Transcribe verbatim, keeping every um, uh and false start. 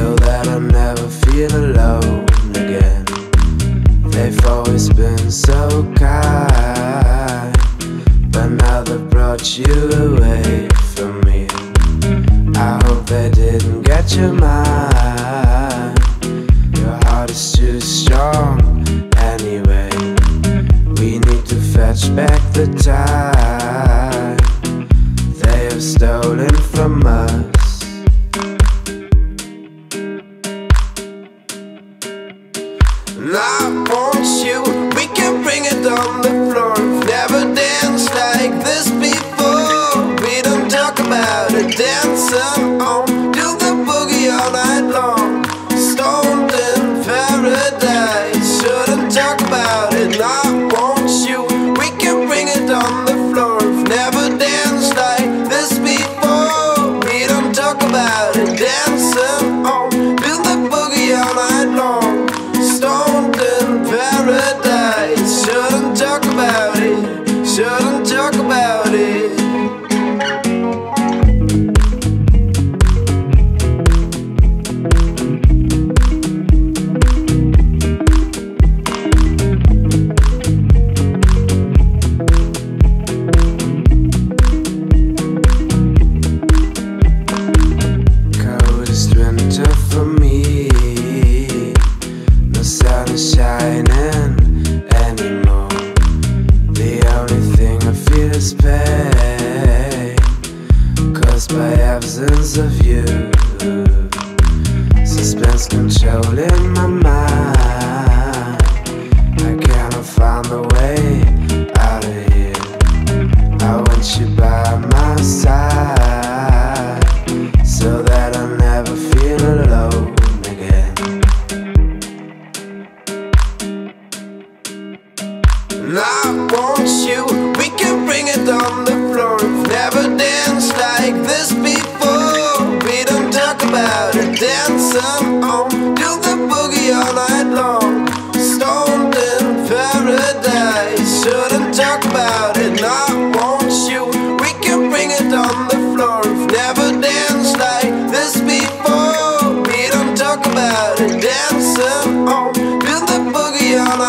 so that I never feel alone again. They've always been so kind, but now they've brought you away from me. I hope they didn't get your mind. Your heart is too strong anyway. We need to fetch back the time they have stolen from us. And I want you, we can bring it on the floor. We've never danced like this before. We don't talk about it, dancing on, do the boogie all night long. Stoned in paradise, shouldn't talk about it. And I want you, we can bring it on the floor. We've never danced like this before. We don't talk about it, dancing on, do the boogie all night long. Stoned in paradise, shouldn't talk about it, shouldn't talk about it. Coldest winter for me, no sun is shining anymore. The only thing I feel is pain, caused by absence of you. Suspense controlling my mind. I cannot find a way out of here. I want you by my side, so that I never feel alone again. And I want you, we can bring it on the floor. We've never danced like this before. We don't talk about it, dancing on, do the boogie all night long. Stoned in paradise, shouldn't talk about it. And I want you, we can bring it on the floor. We've never danced like this before. We don't talk about it, dancing on, do the boogie all night long.